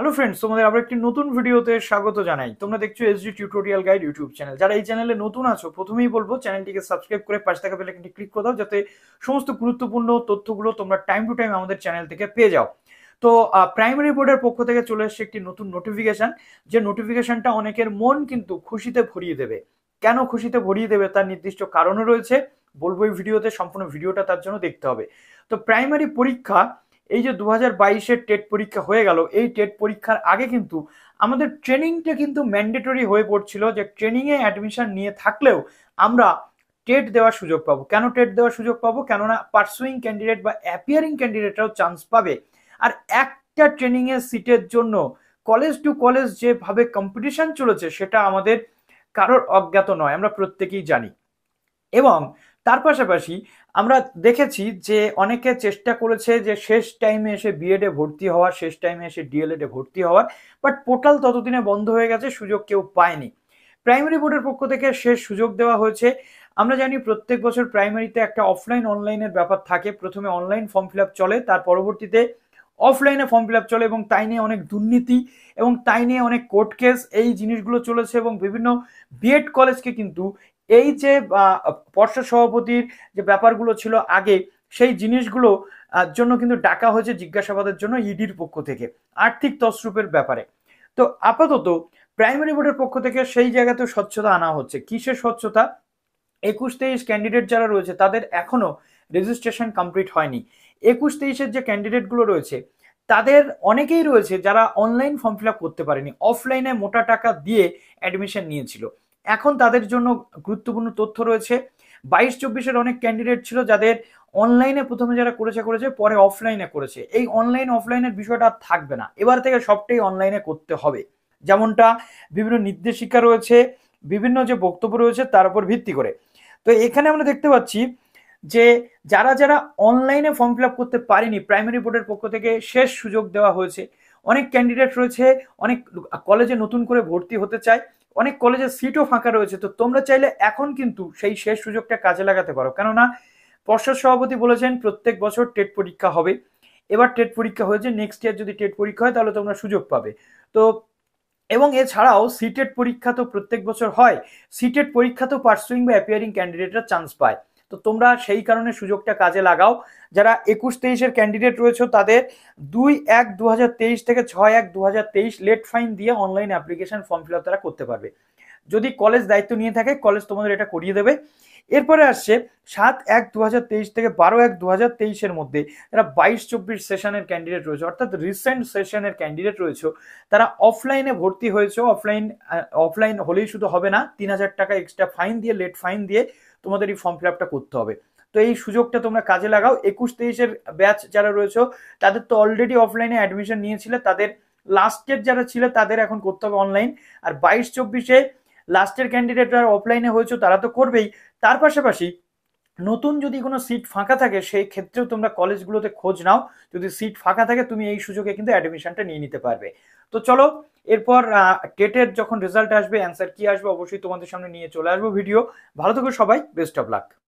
Hello friends, তোমাদের আবার একটি নতুন ভিডিওতে স্বাগত জানাই। তোমরা দেখছো SD tutorial guide YouTube channel. যারা এই চ্যানেলে নতুন আছো, প্রথমেই বলবো চ্যানেলটিকে সাবস্ক্রাইব করে পাশে থাকা বেল আইকনটি ক্লিক করে দাও, যাতে সমস্ত গুরুত্বপূর্ণ তথ্যগুলো তোমরা টাইম টু টাইম আমাদের চ্যানেল থেকে পেয়ে যাও। তো প্রাইমারি বোর্ডের পক্ষ থেকে চলে এসেছে একটি নতুন নোটিফিকেশন, যে নোটিফিকেশনটা অনেকের মন কিন্তু খুশিতে ভরিয়ে দেবে। কেন খুশিতে ভরিয়ে দেবে তার নির্দিষ্ট কারণও রয়েছে, বলবো এই ভিডিওতে। সম্পূর্ণ ভিডিওটা তার জন্য দেখতে হবে। তো প্রাইমারি পরীক্ষা, এই যে 2022-এর টেট পরীক্ষা হয়ে গেল, এই টেট পরীক্ষার আগে কিন্তু আমাদের ট্রেনিংটা কিন্তু ম্যান্ডেটরি হয়ে পড়ছিল, যে ট্রেনিংয়ে অ্যাডমিশন নিয়ে থাকলেও আমরা টেট দেওয়ার সুযোগ পাবো। কেন টেট দেওয়ার সুযোগ পাবো? কেননা পার্সুইং ক্যান্ডিডেট বা অ্যাপিয়ারিং ক্যান্ডিডেটরাও চান্স পাবে। আর একটা ট্রেনিংয়ের সিটের জন্য কলেজ টু কলেজ যেভাবে কম্পিটিশন চলেছে, সেটা আমাদের কারোর অজ্ঞাত নয়, আমরা প্রত্যেকেই জানি। এবং তার পাশাপাশি আমরা দেখেছি যে অনেকে চেষ্টা করেছে যে শেষ টাইমে এসে বিএডে ভর্তি হওয়ার, শেষ টাইমে এসে ডিএলএড এ ভর্তি হওয়ার, বাট পোর্টাল ততদিনে বন্ধ হয়ে গেছে, সুযোগ কেউ পায়নি। প্রাইমারি বোর্ডের পক্ষ থেকে শেষ সুযোগ দেওয়া হয়েছে। আমরা জানি প্রত্যেক বছর প্রাইমারিতে একটা অফলাইন অনলাইনের ব্যাপার থাকে। প্রথমে অনলাইন ফর্ম ফিল আপ চলে, তার পরবর্তীতে অফলাইনে ফর্ম ফিল আপ চলে, এবং তাই নিয়ে অনেক দুর্নীতি এবং তাই নিয়ে অনেক কোর্ট কেস, এই জিনিসগুলো চলেছে। এবং বিভিন্ন বিএড কলেজকে কিন্তু এই যে পর্ষদ সভাপতির যে ব্যাপারগুলো ছিল আগে, সেই জিনিসগুলো জন্য কিন্তু ডাকা হয়েছে জিজ্ঞাসাবাদের জন্য ইডির পক্ষ থেকে, আর্থিক তছরূপের ব্যাপারে। তো আপাতত প্রাইমারি বোর্ডের পক্ষ থেকে সেই জায়গাতে স্বচ্ছতা আনা হচ্ছে। কিসের স্বচ্ছতা? 21-23 ক্যান্ডিডেট যারা রয়েছে তাদের এখনো রেজিস্ট্রেশন কমপ্লিট হয়নি। 21-23-এর যে ক্যান্ডিডেটগুলো রয়েছে তাদের অনেকেই রয়েছে যারা অনলাইন ফর্ম ফিল আপ করতে পারেনি, অফলাইনে মোটা টাকা দিয়ে অ্যাডমিশন নিয়েছিল। এখন তাদের জন্য গুরুত্বপূর্ণ তথ্য রয়েছে। 22-24-এর অনেক ক্যান্ডিডেট ছিল যাদের অনলাইনে প্রথমে যারা করেছে পরে অফলাইনে করেছে। এই অনলাইন অফলাইনের বিষয়টা আর থাকবে না, এবার থেকে সবটাই অনলাইনে করতে হবে। যেমনটা বিভিন্ন নির্দেশিকা রয়েছে, বিভিন্ন যে বক্তব্য রয়েছে তার উপর ভিত্তি করে। তো এখানে আমরা দেখতে পাচ্ছি যে যারা যারা অনলাইনে ফর্ম ফিল আপ করতে পারেনি, প্রাইমারি বোর্ডের পক্ষ থেকে শেষ সুযোগ দেওয়া হয়েছে। অনেক ক্যান্ডিডেট রয়েছে, অনেক কলেজে নতুন করে ভর্তি হতে চায়, অনেক কলেজের সিটও ফাঁকা রয়েছে। তো তোমরা চাইলে এখন কিন্তু সেই শেষ সুযোগটা কাজে লাগাতে পারো, কেননা পর্ষদ সভাপতি বলেছেন প্রত্যেক বছর টেট পরীক্ষা হবে। এবার টেট পরীক্ষা হয়েছে, নেক্সট ইয়ার যদি টেট পরীক্ষা হয় তাহলে তোমরা সুযোগ পাবে। তো এবং এছাড়াও সিটেট পরীক্ষা তো প্রত্যেক বছর হয়, সিটেট পরীক্ষা তো পার্সুইং বা অ্যাপিয়ারিং ক্যান্ডিডেটরা চান্স পায়। তো তোমরা সেই কারণে সুযোগটা কাজে লাগাও। যারা 21-23-এর ক্যান্ডিডেট রয়েছে তাদের 2-1-2023 থেকে 6-1-2023 লেট ফাইন দিয়ে online application form fill up তারা করতে পারবে। যদি কলেজ দায়িত্ব নিয়ে থাকে, কলেজ তোমাদের এটা করিয়ে দেবে। এরপরে আসছে 7-1-2023 থেকে 12-1-2023-এর মধ্যে যারা 22-24 সেশনের ক্যান্ডিডেট রয়েছে, অর্থাৎ রিসেন্ট সেশনের ক্যান্ডিডেট রয়েছে, তারা অফলাইনে ভর্তি হয়েছে। অফলাইন হলেই শুধু হবে না, 3000 টাকা এক্সট্রা ফাইন দিয়ে, লেট ফাইন দিয়ে তোমাদের এই ফর্ম ফিল আপটা করতে হবে। তো এই সুযোগটা তোমরা কাজে লাগাও। 21-23-এর ব্যাচ যারা রয়েছে তাদের তো অলরেডি অফলাইনে অ্যাডমিশন নিয়েছিল, তাদের লাস্টের যারা ছিল তাদের এখন করতে হবে অনলাইন। আর 22-24-এ লাস্টের ক্যান্ডিডেট যারা অফলাইনে হয়েছে তারা তো করবেই, তার পাশাপাশি নতুন যদি কোনো সিট ফাঁকা থাকে সেই ক্ষেত্রেও তোমরা কলেজগুলোতে খোঁজ নাও। যদি সিট ফাঁকা থাকে তুমি এই সুযোগে কিন্তু অ্যাডমিশনটা নিয়ে নিতে পারবে। তো চলো, এরপর টেটের যখন রেজাল্ট আসবে, অ্যান্সার কি আসবে, অবশ্যই তোমাদের সামনে নিয়ে চলে আসবো ভিডিও। ভালো থেকো সবাই, বেস্ট অফ লাক।